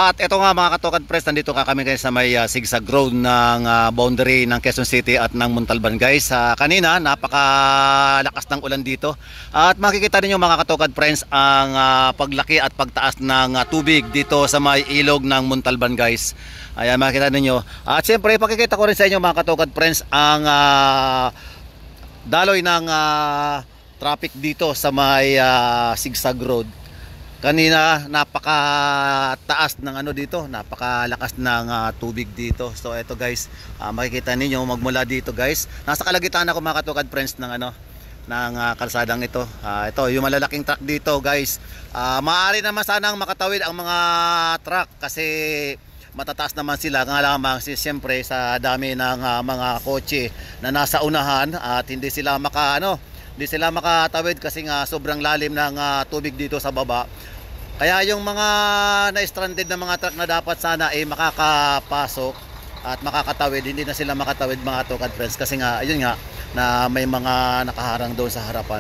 At ito nga mga katokan press, nandito ka kami guys sa may zigzag road ng boundary ng Quezon City at ng Montalban guys. Kanina napakalakas ng ulan dito. At makikita niyo mga katokan friends ang paglaki at pagtaas ng tubig dito sa may ilog ng Montalban guys. Ayan, makikita niyo. At siyempre pakikita ko rin sa inyo mga katokan friends ang daloy ng traffic dito sa may zigzag road. Kanina napakataas ng ano dito, napakalakas ng tubig dito. So ito guys, makikita ninyo magmula dito guys. Nasa kalagitnaan ako mga katukad friends ng ano ng kalsadang ito. Ito yung malalaking truck dito guys. Maaari naman sanang makatawid ang mga truck kasi matataas naman sila. Nga lamang siyempre sa dami ng mga kotse na nasa unahan at hindi sila makatawid kasi nga sobrang lalim ng tubig dito sa baba. Kaya yung mga na-stranded na mga truck na dapat sana ay makakapasok at makakatawid, hindi na sila makatawid mga tukad friends kasi nga ayun nga na may mga nakaharang doon sa harapan.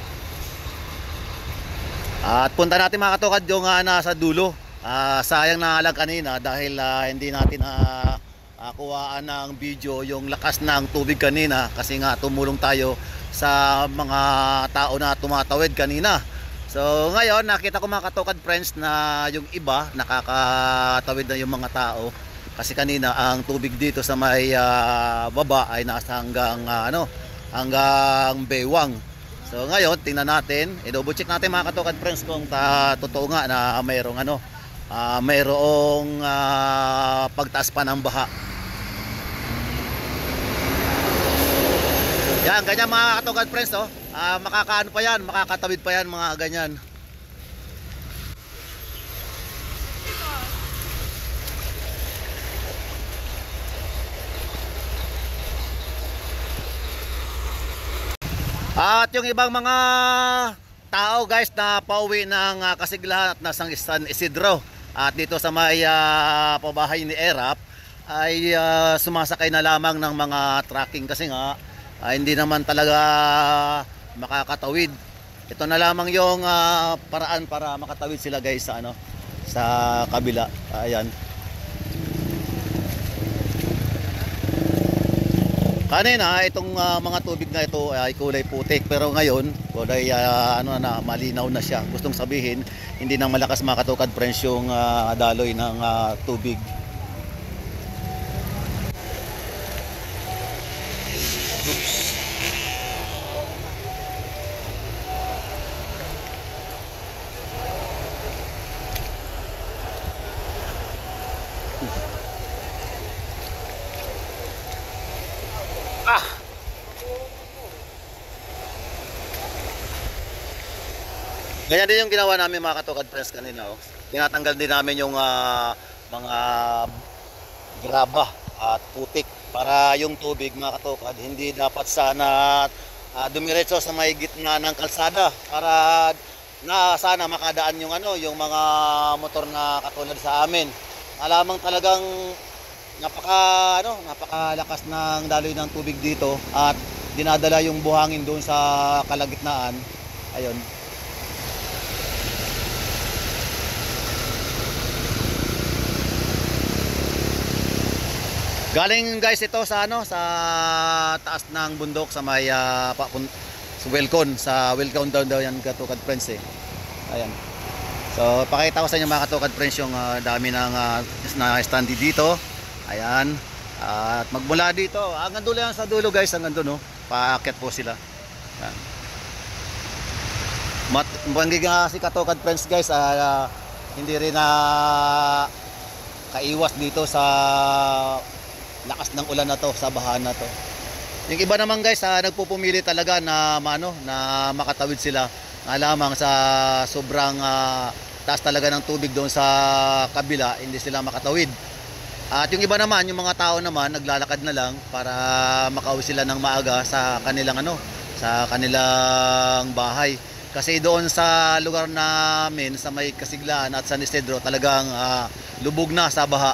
At punta natin mga katukad yung nasa dulo. Sayang na lang kanina dahil hindi natin kuhaan ng video yung lakas ng tubig kanina kasi nga tumulong tayo sa mga tao na tumatawid kanina. So ngayon nakita ko mga katukad friends na yung iba nakakatawid na yung mga tao kasi kanina ang tubig dito sa may baba ay nasa hanggang baywang. So ngayon tingnan natin, i-double check natin mga katukad friends kung totoo nga na mayroong pagtaas pa ng baha. Yan, ganyan mga katokan friends, oh. Makakaano pa yan, makakatawid pa yan mga ganyan. At yung ibang mga tao guys na pauwi ng Kasiglahan at nasang San Isidro at dito sa may pabahay ni Erap ay sumasakay na lamang ng mga trucking kasi nga hindi naman talaga makakatawid. Ito na lamang yung paraan para makatawid sila guys sa sa kabila. Ayan. Kanina itong mga tubig na ito ay kulay putik pero ngayon kulay malinaw na siya. Gustong sabihin hindi nang malakas mga katukad friends yung daloy ng tubig. Ganyan din yung ginawa namin mga katukad friends kanina. Oh. Tinatanggal din namin yung mga graba at putik para yung tubig mga katukad hindi dapat sana dumiretso sa may gitna ng kalsada para sana makadaan yung yung mga motor na katulad sa amin. Alamang talagang napakalakas ng daloy ng tubig dito at dinadala yung buhangin doon sa kalagitnaan. Ayun. Galing guys ito sa sa taas ng bundok sa may Welcon down daw yan katukad friends eh. Ayan. So pakita ko sa inyo mga katukad friends yung dami ng na-standy dito. Ayan. At magmula dito, hanggang dulo yan sa dulo guys, hanggang doon paakyat po sila. Ayan. Si katukad friends guys, hindi rin kaiwas dito sa lakas ng ulan na to, sa baha na to. Yung iba naman guys, nagpupumili talaga na makatawid sila. Nga lamang sa sobrang taas talaga ng tubig doon sa kabila, hindi sila makatawid. At yung iba naman, yung mga tao naman, naglalakad na lang para makauwi sila ng maaga sa kanilang bahay. Kasi doon sa lugar namin, sa may Kasiglahan at San Isidro, talagang lubog na sa baha.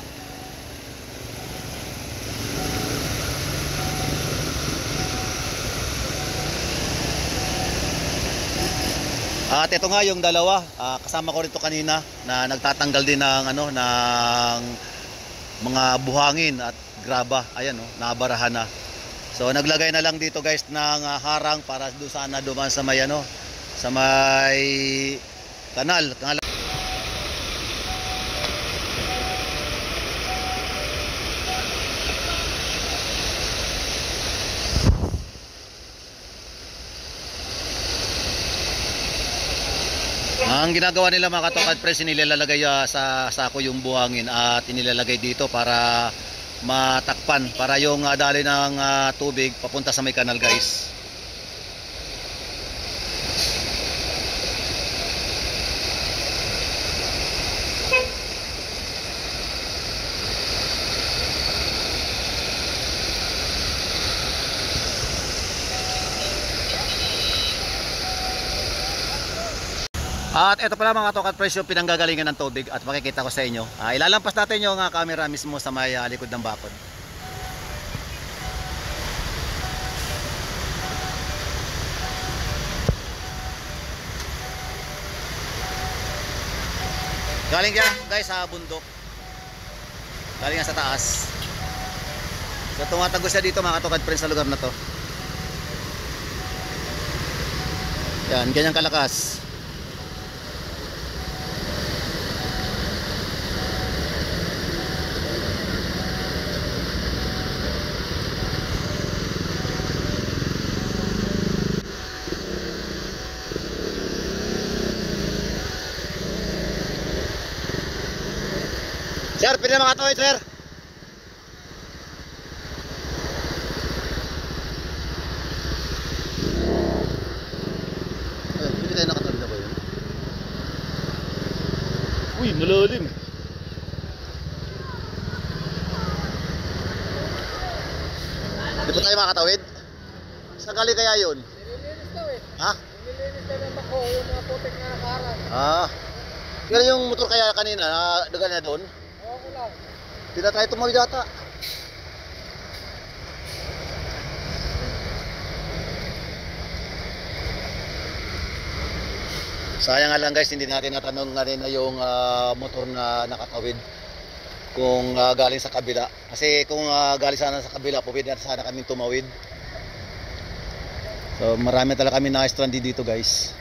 At ito nga yung dalawa, kasama ko rito kanina na nagtatanggal din ng ano ng mga buhangin at graba. Ayan oh, nabarahan na. So naglagay na lang dito guys ng harang para doon sana duman sa may ano, sa may kanal. Ang ginagawa nila mga katokad press, inilalagay sa sako yung buhangin at inilalagay dito para matakpan, para yung daloy ng tubig papunta sa may kanal guys. At ito pala mga katokad presyo, pinanggagalingan ng tubig at makikita ko sa inyo. Ilalampas natin yung camera mismo sa may likod ng bakod. Galing yan guys sa bundok. Galing yan sa taas. So tumatago siya dito mga katokad presyo sa lugar na to. Yan, ganyan kalakas. Sir, pwede mga katuwid, sir. Hindi tayo nakatawid ako yun. Uy, malalim. Di ba tayo makatawid? Saan gali kaya yun? Nililinis daw eh. Ha? Nililinis daw ng bako, yung mga putik na nakarang. Pero yung motor kaya kanina, dagal na doon? Oo lang. Hindi na tayo tumawid yata. Sayang nga lang guys, hindi natin natanong nga rin na yung motor na nakatawid kung galing sa kabila. Kasi kung galing sana sa kabila, pwede na sana kami tumawid. So marami talaga kami na-stranded dito guys.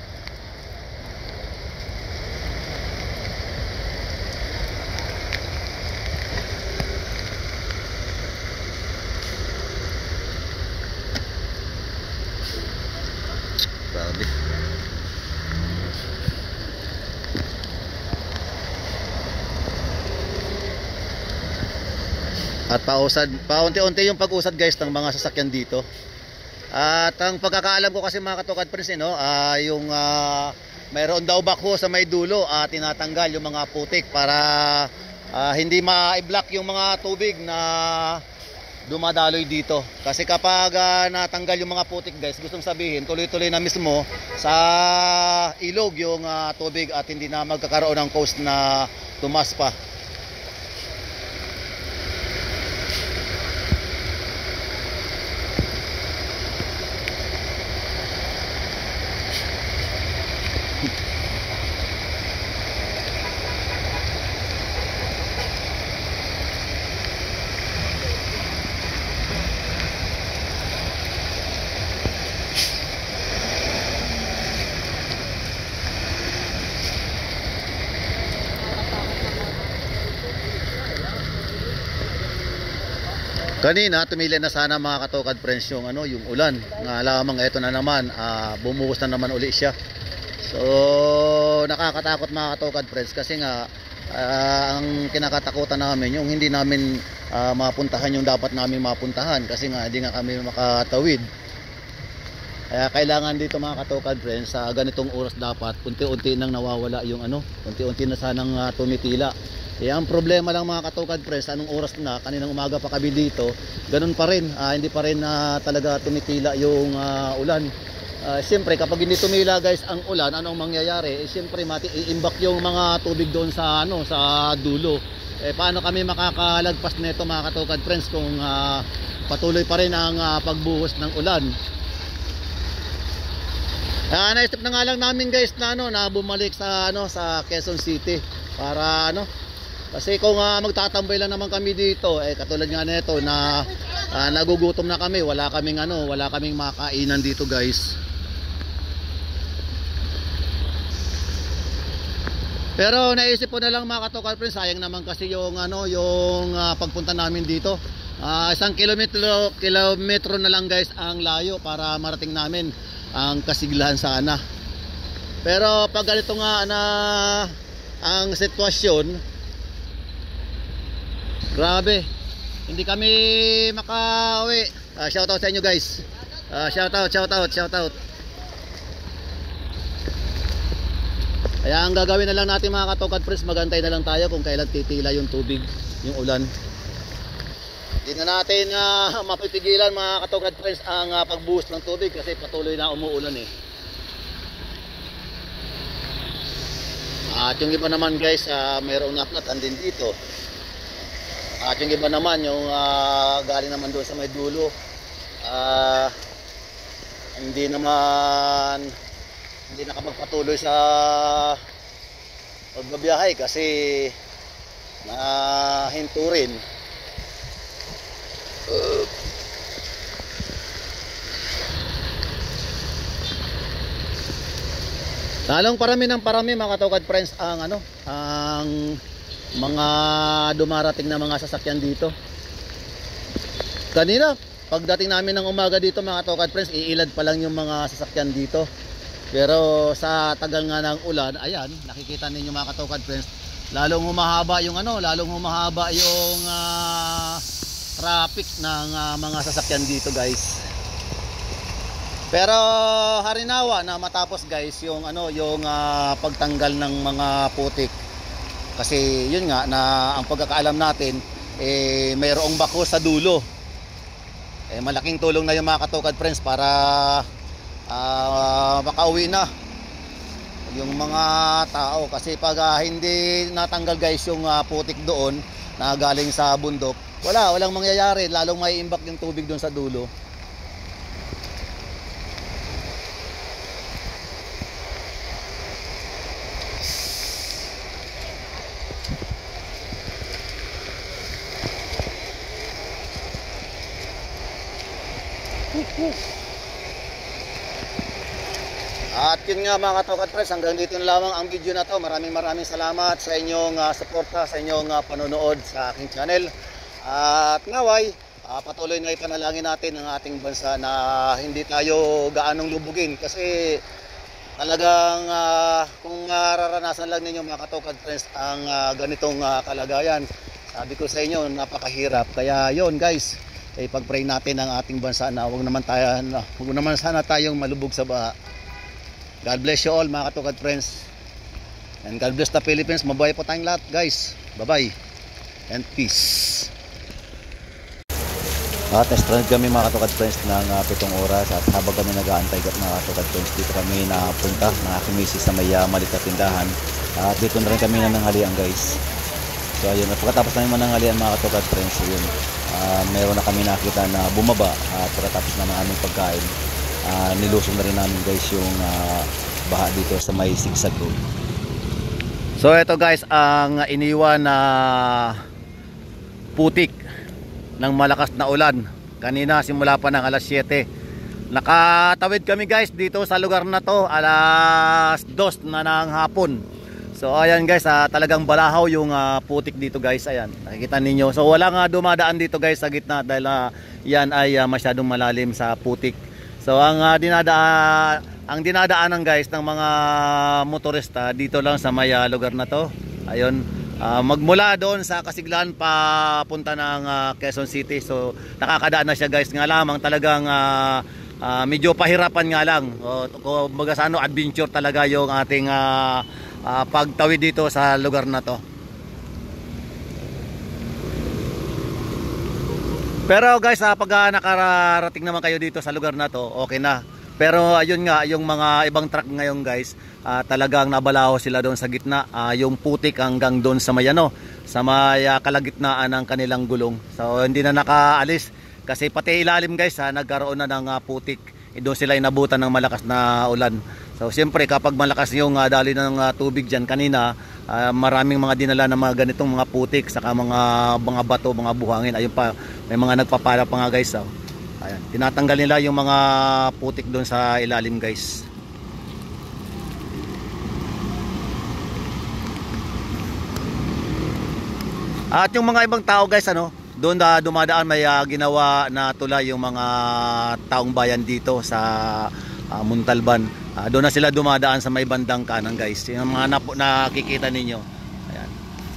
Grabe. At paunti-unti yung pag-usad guys ng mga sasakyan dito. At ang pagkakaalam ko kasi mga katokad prince, no, yung mayroon daw bakho sa may dulo at tinatanggal yung mga putik para hindi ma-block yung mga tubig na dumadaloy dito. Kasi kapag natanggal yung mga putik guys, gustong sabihin tuloy-tuloy na mismo sa ilog yung tubig at hindi na magkakaroon ng coast na tumas pa. Kanina tumili na sana mga katokad friends yung yung ulan. Nga lamang ito na naman, bumuhos na naman uli siya. So nakakatakot mga katokad friends kasi nga ang kinakatakutan namin yung hindi namin mapuntahan yung dapat namin mapuntahan kasi nga hindi nga kami makatawid. Kaya kailangan dito mga katokad friends sa ganitong oras dapat unti-unti nang nawawala yung unti-unti na sanang tumitila. Ang problema lang mga katokad friends, anong oras na, kaninang umaga pa kami dito, ganun pa rin, hindi pa rin talaga tumitila yung ulan. Siyempre kapag hindi tumila guys ang ulan, anong mangyayari? Siyempre iimbak yung mga tubig doon sa sa dulo. Paano kami makakalagpas nito mga katokad friends kung patuloy pa rin ang pagbuhos ng ulan? Naisip na nga lang namin guys na na bumalik sa sa Quezon City para kasi kung magtatambay lang naman kami dito katulad nga nito na nagugutom na kami, wala kaming makainan dito guys. Pero naisip ko na lang mga katokal friends, sayang naman kasi yung pagpunta namin dito. 1 kilometro na lang guys ang layo para marating namin ang Kasiglahan sana. Pero pag ganito nga na ang sitwasyon, grabe, hindi kami makauwi. Shoutout sa inyo guys. Shoutout. Kaya ang gagawin na lang natin mga katokad friends, magantay na lang tayo kung kailan titila yung tubig, yung ulan. Hindi na natin mapipigilan mga katokad friends ang pagbuhos ng tubig kasi patuloy na umuulan At yung iba naman guys, mayroong naplatan din dito. At yung iba naman yung galing naman doon sa may dulo, hindi nakapagpatuloy sa pagbabiyahe kasi nahinto rin. Lalong parami mga katokad friends ang mga dumarating na mga sasakyan dito. Kanina pagdating namin ng umaga dito mga katokad friends, iilad pa lang yung mga sasakyan dito. Pero sa tagal nga ng ulan, ayan, nakikita ninyo mga katokad friends, lalong humahaba yung traffic ng mga sasakyan dito guys. Pero harinawa na matapos guys yung pagtanggal ng mga putik. Kasi yun nga na ang pagkakaalam natin mayroong bako sa dulo. Malaking tulong na yung mga katokad friends para makauwi na yung mga tao kasi pag hindi natanggal guys yung putik doon na galing sa bundok, walang mangyayari, lalong may imbak yung tubig doon sa dulo. At yun nga mga katokad friends, hanggang dito na lamang ang video na to. Maraming salamat sa inyong suporta, sa inyong panonood sa aking channel. At naway, patuloy na ipanalangin natin ang ating bansa na hindi tayo gaanong lubugin. Kasi talagang kung mararanasan lang ninyo mga katokad friends ang ganitong kalagayan, sabi ko sa inyo, napakahirap. Kaya yun guys, ipag-pray natin ang ating bansa na huwag naman sana tayong malubog sa baha. God bless you all mga katokad friends. And God bless the Philippines. Mabuhay po tayong lahat guys. Bye bye and peace. At na-stranded kami mga katokad friends ng 7 oras. At habang kami nag-aantay mga katokad friends, dito kami napunta ng aking misis sa may maliit na tindahan. At dito na rin kami nananghalian guys. So ayun, at pagkatapos namin mananghalian mga katokad friends, yun, meron na kami nakita na bumaba. At pagkatapos na ng aming pagkain, nilusong na rin namin guys yung baha dito sa may Sigsag Road. So ito guys ang iniwan na putik ng malakas na ulan kanina simula pa ng alas 7. Nakatawid kami guys dito sa lugar na to alas 2 na ng hapon. So ayan guys, talagang balahaw yung putik dito guys. Ayan, nakikita ninyo. So wala nga dumadaan dito guys sa gitna dahil yan ay masyadong malalim sa putik. So ang dinadaanan guys ng mga motorista dito lang sa may lugar na to. Ayun, magmula doon sa Kasiglahan papunta ng Quezon City. So nakakadaan na siya guys, nga lamang talagang medyo pahirapan nga lang. Kumbaga sa adventure talaga yung ating pagtawid dito sa lugar na to. Pero guys, pag nakarating naman kayo dito sa lugar na to, okay na. Pero ayun nga, yung mga ibang truck ngayon guys, talagang nabalaho sila doon sa gitna. Yung putik hanggang doon sa may sa may kalagitnaan ng kanilang gulong. So hindi na nakaalis kasi pati ilalim guys nagkaroon na ng putik. Doon sila inabutan ng malakas na ulan. So siyempre kapag malakas yung daloy ng tubig diyan kanina, maraming mga dinala na mga ganitong mga putik saka mga bato, mga buhangin. Ayun pa, may mga nagpapala pa nga guys. Oh. Ayan, tinatanggal nila yung mga putik doon sa ilalim guys. At yung mga ibang tao guys, ano, doon dumadaan may ginawa na tulay yung mga taong bayan dito sa Montalban. Doon na sila dumadaan sa may bandang kanan guys. Yung mga nakikita ninyo. Ayan.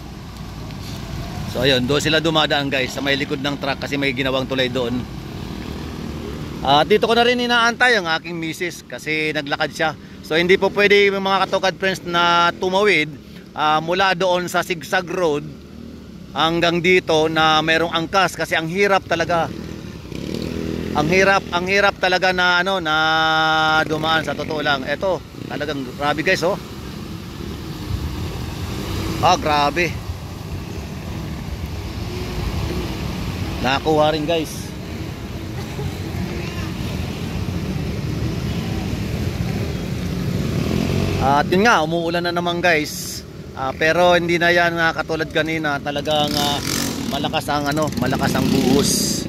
So ayun, doon sila dumadaan guys sa may likod ng truck kasi may ginawang tulay doon. Dito ko na rin inaantay ang aking misis kasi naglakad siya. So hindi po pwede mga Katokad friends na tumawid mula doon sa Sigsag Road hanggang dito na merong angkas kasi ang hirap talaga. Ang hirap talaga na ano na dumaan sa totoo lang. Ito, talagang grabe guys, oh. Grabe. Nakakuha rin guys. At yun nga, umuulan na naman guys. Pero hindi na yan katulad kanina, talagang malakas ang buhos.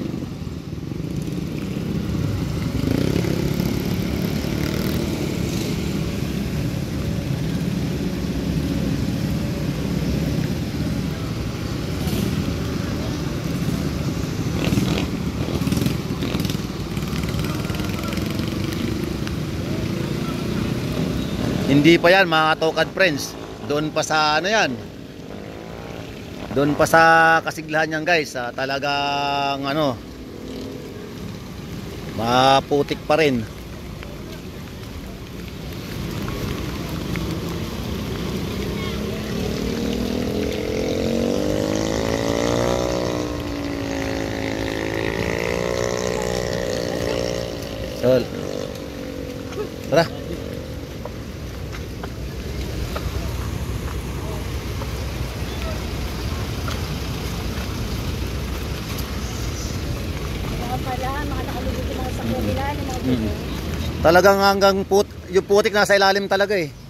Hindi pa yan mga Katokad friends. Doon pa sa ano yan. Doon pa sa Kasiglahan yan guys. Talagang ano, maputik pa rin. Tara. Talagang hanggang yung putik nasa ilalim talaga eh.